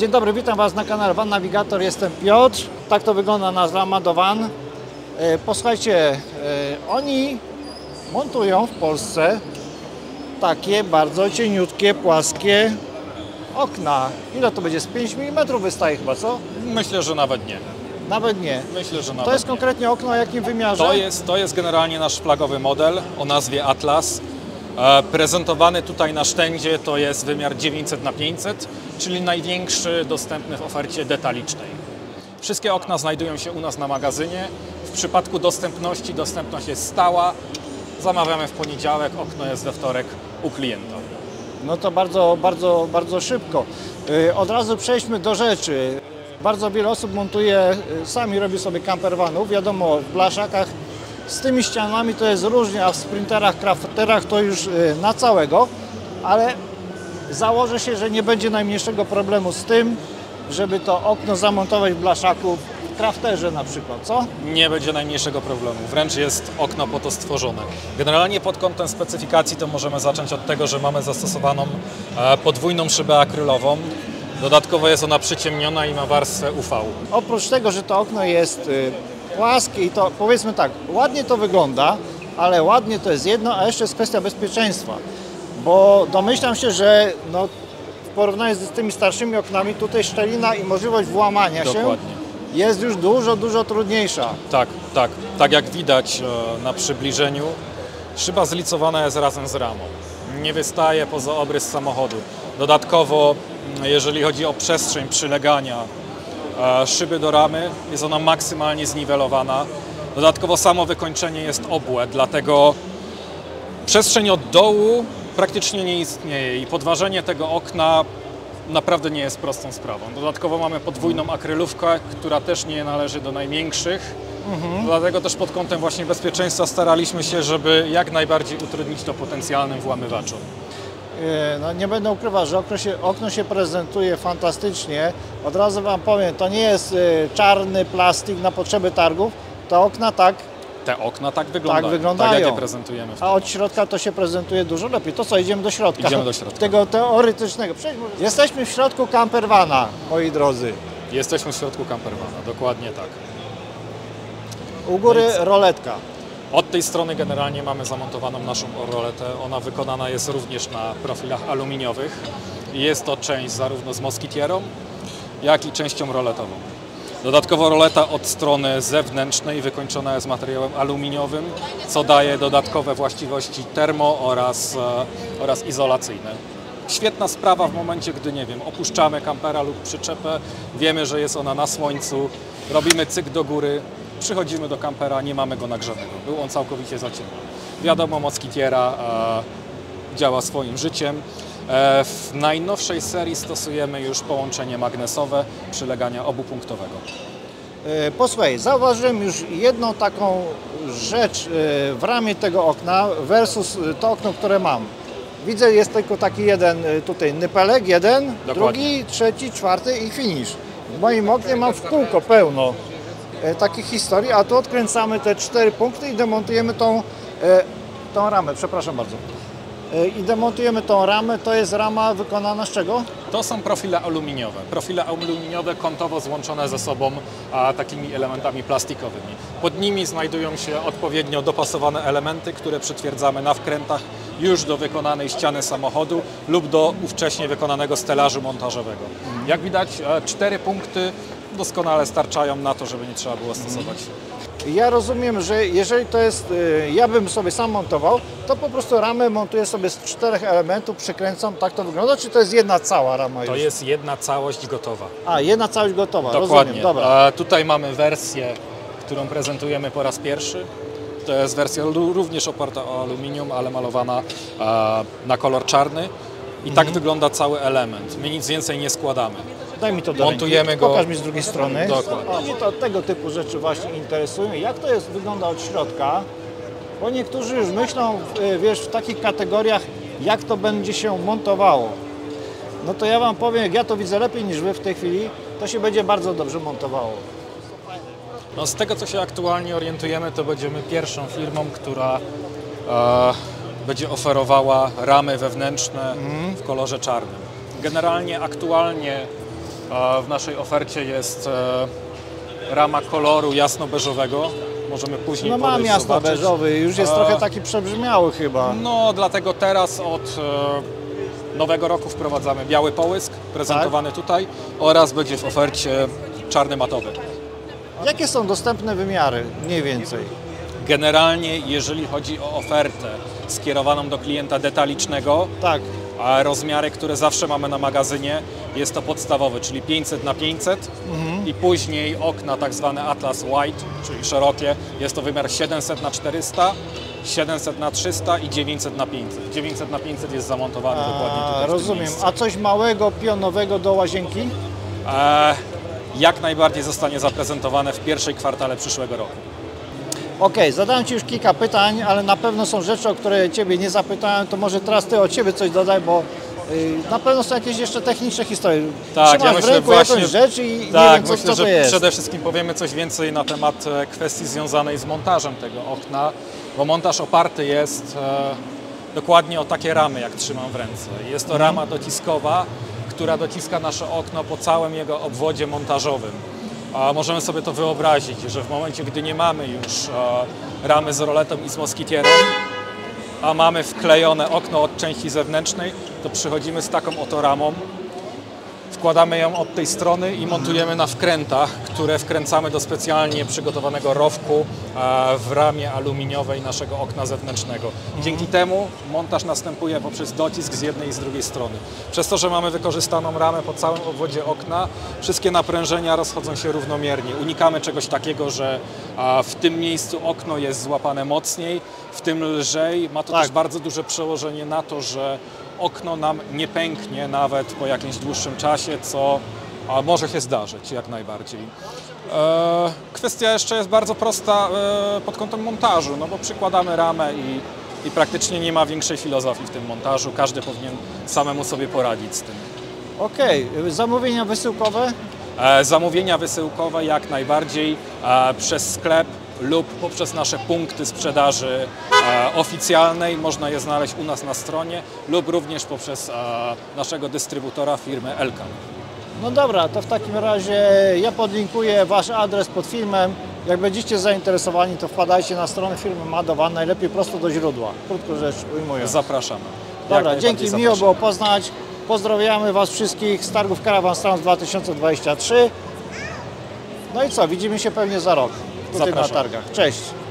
Dzień dobry, witam Was na kanale Van Navigator, jestem Piotr. Tak to wygląda nasz rama do van. Posłuchajcie, oni montują w Polsce takie bardzo cieniutkie, płaskie okna. Ile to będzie? Z 5 mm wystaje chyba, co? Myślę, że nawet nie. Nawet nie. Myślę, że nawet To jest nie. konkretnie okno o jakim wymiarze? To jest generalnie nasz flagowy model o nazwie Atlas. Prezentowany tutaj na sztędzie to jest wymiar 900 na 500, czyli największy dostępny w ofercie detalicznej. Wszystkie okna znajdują się u nas na magazynie. W przypadku dostępności, dostępność jest stała. Zamawiamy w poniedziałek, okno jest we wtorek u klienta. No to bardzo szybko. Od razu przejdźmy do rzeczy. Bardzo wiele osób montuje, sami robi sobie campervanów, wiadomo, w blaszakach. Z tymi ścianami to jest różnie, a w sprinterach, crafterach to już na całego, ale założę się, że nie będzie najmniejszego problemu z tym, żeby to okno zamontować w blaszaku, w crafterze na przykład, co? Nie będzie najmniejszego problemu, wręcz jest okno po to stworzone. Generalnie pod kątem specyfikacji to możemy zacząć od tego, że mamy zastosowaną podwójną szybę akrylową. Dodatkowo jest ona przyciemniona i ma warstwę UV. Oprócz tego, że to okno jest płaskie i to powiedzmy tak, ładnie to wygląda, ale ładnie to jest jedno, a jeszcze jest kwestia bezpieczeństwa. Bo domyślam się, że no, w porównaniu z tymi starszymi oknami tutaj szczelina i możliwość włamania się jest już dużo trudniejsza. Tak jak widać na przybliżeniu, szyba zlicowana jest razem z ramą. Nie wystaje poza obrys samochodu. Dodatkowo, jeżeli chodzi o przestrzeń przylegania szyby do ramy, jest ona maksymalnie zniwelowana. Dodatkowo samo wykończenie jest obłe, dlatego przestrzeń od dołu praktycznie nie istnieje i podważenie tego okna naprawdę nie jest prostą sprawą. Dodatkowo mamy podwójną akrylówkę, która też nie należy do największych. Dlatego też pod kątem właśnie bezpieczeństwa staraliśmy się, żeby jak najbardziej utrudnić to potencjalnym włamywaczom. No, nie będę ukrywał, że okno się prezentuje fantastycznie. Od razu Wam powiem, to nie jest czarny plastik na potrzeby targów. Te okna Te okna tak wyglądają. wyglądają. Tak jak je prezentujemy. A od środka to się prezentuje dużo lepiej. To co, idziemy do środka? Idziemy do środka. Tego teoretycznego. Jesteśmy w środku campervana, moi drodzy. Jesteśmy w środku campervana, dokładnie tak. U góry roletka. Od tej strony generalnie mamy zamontowaną naszą roletę. Ona wykonana jest również na profilach aluminiowych. Jest to część zarówno z moskitierą, jak i częścią roletową. Dodatkowo roleta od strony zewnętrznej wykończona jest materiałem aluminiowym, co daje dodatkowe właściwości termo oraz izolacyjne. Świetna sprawa w momencie, gdy, nie wiem, opuszczamy kampera lub przyczepę, wiemy, że jest ona na słońcu, robimy cyk do góry, przychodzimy do kampera, nie mamy go nagrzanego, był on całkowicie zaciemniony. Wiadomo, moskitiera działa swoim życiem. W najnowszej serii stosujemy już połączenie magnesowe przylegania obupunktowego. Posłuchaj, zauważyłem już jedną taką rzecz w ramie tego okna versus to okno, które mam. Widzę, jest tylko taki jeden tutaj nypelek, jeden, drugi, trzeci, czwarty i finish. W moim oknie mam w kółko pełno takich historii, a tu odkręcamy te 4 punkty i demontujemy tą ramę, przepraszam bardzo. I demontujemy tą ramę, to jest rama wykonana z czego? To są profile aluminiowe. Profile aluminiowe kątowo złączone ze sobą takimi elementami plastikowymi. Pod nimi znajdują się odpowiednio dopasowane elementy, które przytwierdzamy na wkrętach już do wykonanej ściany samochodu lub do ówcześnie wykonanego stelażu montażowego. Jak widać, 4 punkty doskonale starczają na to, żeby nie trzeba było stosować. Ja rozumiem, że jeżeli to jest, ja bym sobie sam montował, to po prostu ramę montuję sobie z 4 elementów, przykręcam, tak to wygląda, czy to jest jedna cała rama już? To jest jedna całość gotowa. A, jedna całość gotowa, Dokładnie. rozumiem, dobra. Tutaj mamy wersję, którą prezentujemy po raz pierwszy. To jest wersja również oparta o aluminium, ale malowana na kolor czarny. I tak wygląda cały element. My nic więcej nie składamy. Daj mi to do Montujemy ręki. go. Pokaż mi z drugiej strony. Dokładnie. Mnie to tego typu rzeczy właśnie interesują. Jak to jest, wygląda od środka? Bo niektórzy już myślą, wiesz, w takich kategoriach, jak to będzie się montowało. No to ja Wam powiem, jak ja to widzę lepiej niż Wy w tej chwili, to się będzie bardzo dobrze montowało. No, z tego, co się aktualnie orientujemy, to będziemy pierwszą firmą, która będzie oferowała ramy wewnętrzne w kolorze czarnym. Generalnie aktualnie W naszej ofercie jest rama koloru jasno-beżowego. Możemy później No mam podejść, zobaczyć. jasno-beżowy, już jest trochę taki przebrzmiały chyba. No, dlatego teraz od nowego roku wprowadzamy biały połysk, prezentowany tutaj, oraz będzie w ofercie czarny matowy. Jakie są dostępne wymiary, mniej więcej? Generalnie, jeżeli chodzi o ofertę skierowaną do klienta detalicznego, Tak, a rozmiary, które zawsze mamy na magazynie, jest to podstawowy, czyli 500 na 500 i później okna tak zwane Atlas Wide, czyli szerokie, jest to wymiar 700 na 400, 700 na 300 i 900 na 500. 900 na 500 jest zamontowany dokładnie tutaj w tym rozumiem. miejscu. A coś małego, pionowego do łazienki? Jak najbardziej zostanie zaprezentowane w pierwszej kwartale przyszłego roku. Okej, zadałem Ci już kilka pytań, ale na pewno są rzeczy, o które Ciebie nie zapytałem, to może teraz Ty od Ciebie coś dodaj, bo na pewno są jakieś jeszcze techniczne historie. Tak, Trzymasz w ręku jakąś rzecz i nie wiem, myślę, co że to jest. przede wszystkim powiemy coś więcej na temat kwestii związanej z montażem tego okna, bo montaż oparty jest dokładnie o takie ramy, jak trzymam w ręce. Jest to rama dociskowa, która dociska nasze okno po całym jego obwodzie montażowym. A możemy sobie to wyobrazić, że w momencie, gdy nie mamy już ramy z roletą i z moskitierem, a mamy wklejone okno od części zewnętrznej, to przychodzimy z taką oto ramą, wkładamy ją od tej strony i montujemy na wkrętach, które wkręcamy do specjalnie przygotowanego rowku w ramie aluminiowej naszego okna zewnętrznego. Dzięki temu montaż następuje poprzez docisk z jednej i z drugiej strony. Przez to, że mamy wykorzystaną ramę po całym obwodzie okna, wszystkie naprężenia rozchodzą się równomiernie. Unikamy czegoś takiego, że w tym miejscu okno jest złapane mocniej, w tym lżej. Ma to też bardzo duże przełożenie na to, że okno nam nie pęknie nawet po jakimś dłuższym czasie, co może się zdarzyć jak najbardziej. Kwestia jeszcze jest bardzo prosta pod kątem montażu, no bo przykładamy ramę i praktycznie nie ma większej filozofii w tym montażu. Każdy powinien samemu sobie poradzić z tym. Okej, zamówienia wysyłkowe? Zamówienia wysyłkowe jak najbardziej przez sklep lub poprzez nasze punkty sprzedaży oficjalnej. Można je znaleźć u nas na stronie lub również poprzez naszego dystrybutora firmy Elkan. No dobra, to w takim razie ja podlinkuję Wasz adres pod filmem. Jak będziecie zainteresowani, to wpadajcie na stronę firmy Madowan, najlepiej prosto do źródła, krótko rzecz ujmując. Zapraszamy. Dobra, dzięki, miło było poznać. Pozdrawiamy Was wszystkich z targów Caravan Strand 2023. No i co, widzimy się pewnie za rok tutaj na targach. Cześć!